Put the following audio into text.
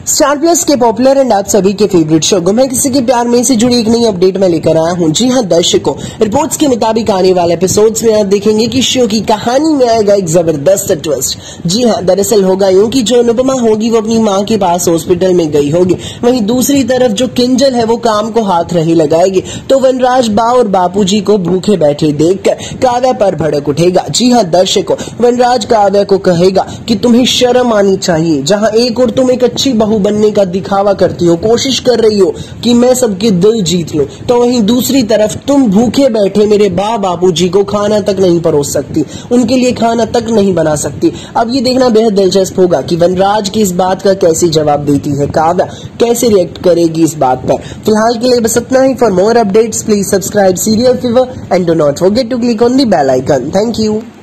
Star Plus के popular and आप सभी के फेवरेट शो गुम है किसी के प्यार में से जुड़ी एक नई अपडेट मैं लेकर आया हूं। जी हां दर्शकों, रिपोर्ट्स के मुताबिक आने वाले एपिसोड्स में आप देखेंगे कि शो की कहानी में आएगा एक जबरदस्त ट्विस्ट। जी हां, दरअसल होगा यूं कि जो अनुपमा होगी वो अपनी मां के पास हॉस्पिटल में गई होगी, वहीं दूसरी तरफ जो किंजल है वो काम को हाथ नहीं लगाएगी तो वनराज बा और बापूजी को भूखे बैठे देखकर काव्या पर भड़क उठेगा। जी हां दर्शकों, वनराज काव्या को कहेगा कि तुम्हें शर्म आनी चाहिए, जहां एक और तुम एक अच्छी बहू बनने का दिखावा करती हो, कोशिश कर रही हो कि मैं सबके दिल जीत लूं, तो वहीं दूसरी तरफ तुम भूखे बैठे मेरे बापूजी को खाना तक नहीं परोस सकती, उनके लिए खाना तक नहीं बना सकती। अब ये देखना बेहद दिलचस्प होगा कि वनराज की इस बात का कैसे जवाब देती है काव्या, कैसे रिएक्ट करेगी इस बात पर। फिलहाल के लिए बस इतना ही। For more updates please subscribe Serial Fever and do not forget to click on the bell icon. Thank you.